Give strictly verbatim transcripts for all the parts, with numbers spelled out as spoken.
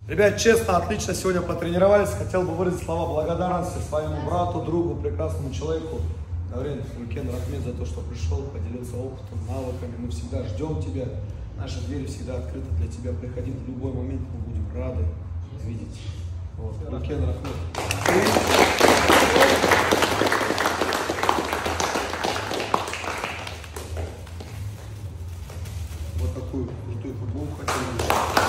Ребят, честно, отлично сегодня потренировались. Хотел бы выразить слова благодарности своему брату, другу, прекрасному человеку. Даурен Улкен Рахмет за то, что пришел, поделился опытом, навыками. Мы всегда ждем тебя. Наши двери всегда открыты для тебя. Приходи в любой момент, мы будем рады видеть. Вот. Улкен Рахмет. Вот такую крутую футболку хотел бы.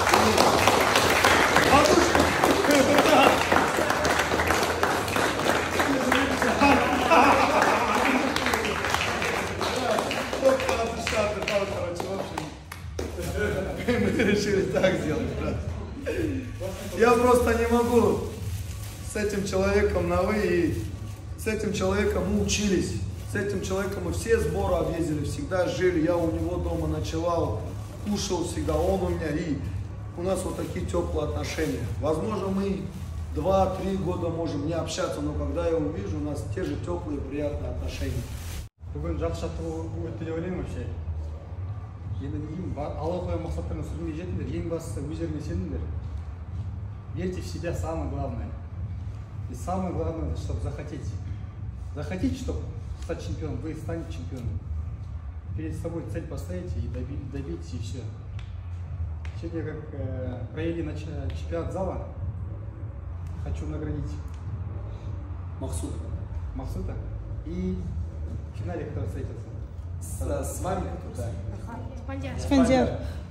Мы решили так сделать, брат. Я просто не могу с этим человеком на вы, и с этим человеком мы учились. С этим человеком мы все сборы объездили, всегда жили. Я у него дома ночевал, кушал всегда, он у меня. И у нас вот такие теплые отношения. Возможно, мы два-три года можем не общаться, но когда я увижу, у нас те же теплые, приятные отношения. Бүгін жақсы жаттығу өтті деп ойлаймын вообще. Енді ең алға қойған мақсаттарына сүрінбей жетіңдер, ең бастысы өздеріңе сеніңдер. Верьте в себя, самое главное. И самое главное, чтобы захотеть. Захотите, чтобы стать чемпионом, вы станете чемпионом. Перед собой цель поставите и добитесь, и все. Сегодня, как э, провели на чемпионат зала, хочу наградить Махсута. Махсута и в финале, который встретился. С, с вами, который? Да. Спандиар. Спандиар.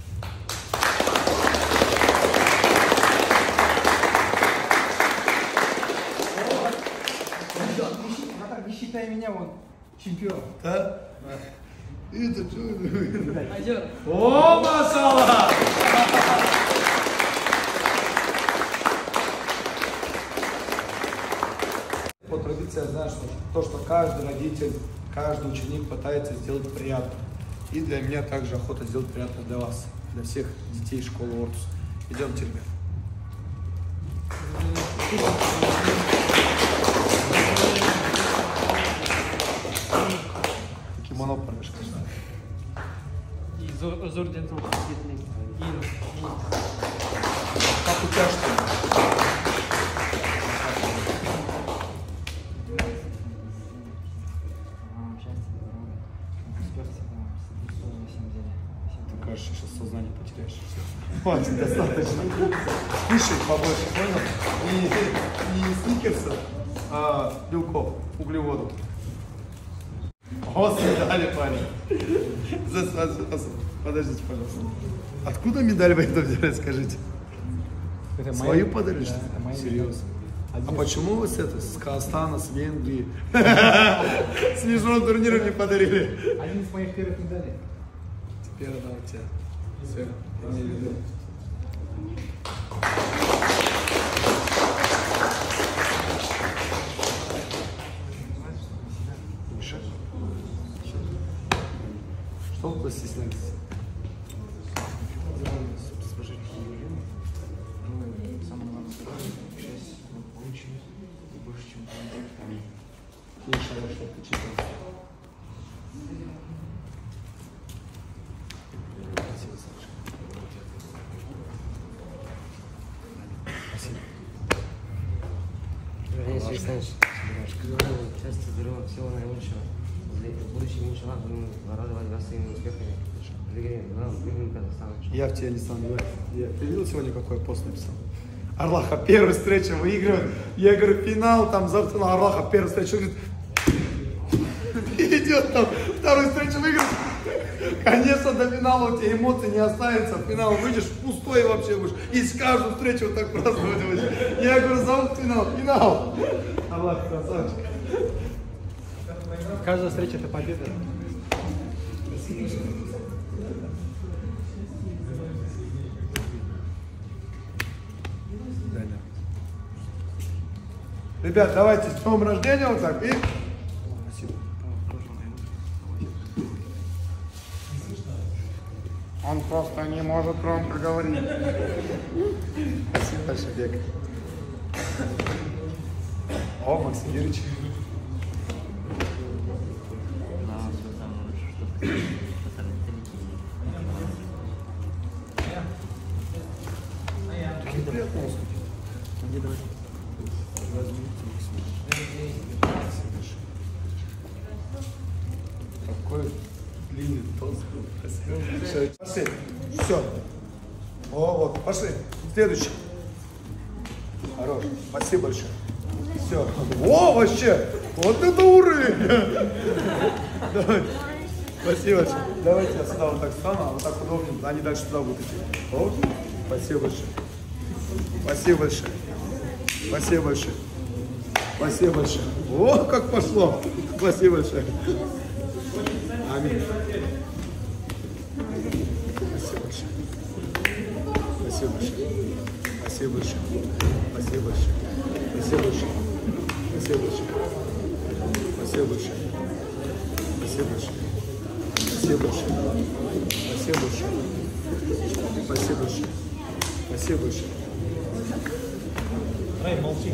Не считай меня, он чемпион. Да? Это что? О, машаллах! По традиции я знаю, что то, что каждый родитель, каждый ученик пытается сделать приятно. И для меня также охота сделать приятно для вас, для всех детей школы Ортус. Идемте, ребят. Кимоно промежка. И зор дентал. Как у тебя что? Сейчас сознание потеряешь. Хватит, достаточно. Кушай побольше, понял? И, и сникерсов, а белков, углеводов. Вот медали, парень. Подождите, пожалуйста. Откуда медаль вы это взяли, скажите? Это свою подарили, что ли? Серьезно. А почему вы с это, с Казахстана, с Венгрии, с международного турнира не подарили? Один из моих первых медалей. Теперь да, у тебя. Все, имею в виду. Что вы постесняетесь? Иншалла, что ты читал. Счастья, здоровья, всего наилучшего. В будущем, иншаллах, будем радовать вас своими успехами. Любим Казахстан. Я в тебя не сомневаюсь. Я, ты видел сегодня, какой я пост написал? Арлаха первая встреча выигрывает. Я говорю, финал, там завтра на Арлаха первая встреча. Говорит, идет там, вторую встречу выигрывает. Конечно, до финала у тебя эмоций не останется. В финал выйдешь, пустой вообще будешь. И с каждую встречу вот так праздновать будешь. Я говорю, зовут финал, финал. Арлах, красавчик. Каждая встреча это победа. Ребят, давайте с днем рождения вот так. И... Он просто не может громко говорить. Спасибо большое, Бек. О, Максим Юрьевич. Такие приятные. Какой длинный, толстый. Пошли. Все. О, вот, пошли. Следующий. Хорош. Спасибо большое. Все. О, вообще. Вот это уровень. Давай. Спасибо большое. Давайте я сюда вот так встану, а вот так удобнее. Они дальше туда будут идти. О, спасибо большое. Спасибо большое. Спасибо большое. Спасибо большое. О, как пошло. Спасибо большое. Аминь. Спасибо большое. Спасибо большое. Спасибо большое. Спасибо большое. Спасибо большое. Спасибо большое. Спасибо большое. Спасибо большое. Спасибо большое. Спасибо большое. Спасибо большое. Спасибо большое. Рай, молчи.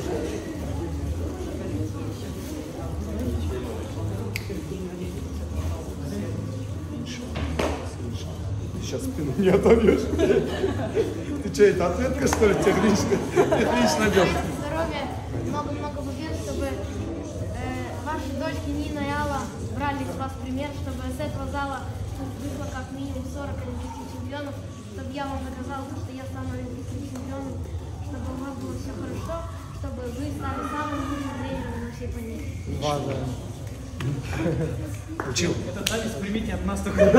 Сейчас спину не отобьешь. Ты что, это ответка, что ли, технично? Технично делаешь. Здоровья, много-много побед, чтобы э, ваши дочки Нина и Алла брали с вас пример, чтобы с этого зала вышло как минимум сорок олимпийских чемпионов, чтобы я вам доказал, что я стану олимпийским чемпионом, чтобы у вас было все хорошо, чтобы вы стали самым лучшим тренером на всей планете. Учил. Это запись, примите от нас только.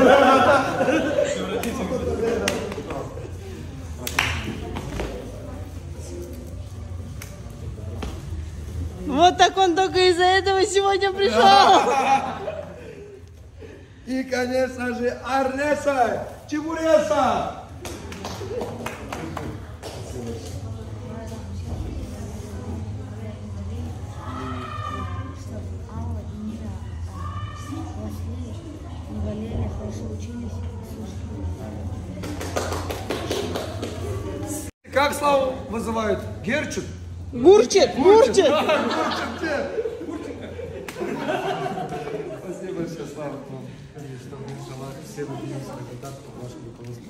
Вот так он только из-за этого сегодня пришел. И, конечно же, Арнеса Чебуреса. Алла и Нина росли, не болели, хорошо учились. Как Славу вызывают? Герчик? Гурчик, Гурчик. Гурчик где? Спасибо большое, Слава. Все добились результата по вашему руководству.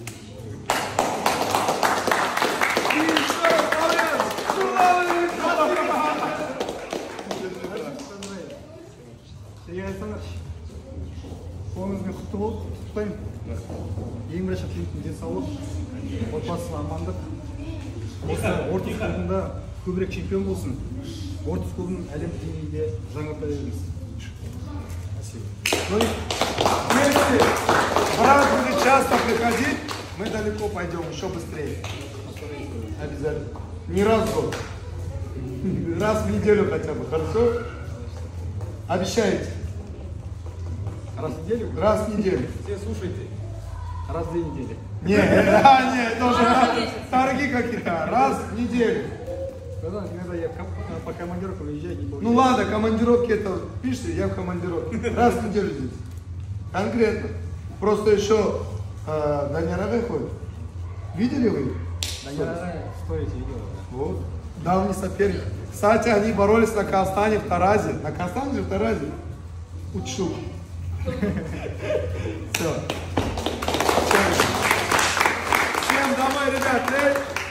Сергей Александрович, қолыңызбен құтты болып құттықтаймын. Ең бірінші тілейтін денсаулық, отбасылы амандық. Осы Ортус клубында көбірек чемпион болсын. Ортус клубын әлем деңгейінде жаңғырта беріңіз. Ну, если брат будет часто приходить, мы далеко пойдем, еще быстрее. Обязательно. Не раз в год. Раз в неделю хотя бы, хорошо? Обещаете? Раз в неделю? Раз в неделю. Все слушайте. Раз в две недели. Не, а, не, это уже торги какие-то. Раз в неделю. Когда иногда я по командировкам уезжаю, не Ну ладно, командировки это пишите, я в командировке. Раз в неделю здесь. Конкретно. Просто еще э, Даня Рагай ходит. Видели вы? Да я сторите видео. Вот. Давний соперник. Кстати, они боролись на Казахстане в Таразе. На Казахстане же в Таразе. Учу. Все. Всем домой, ребят.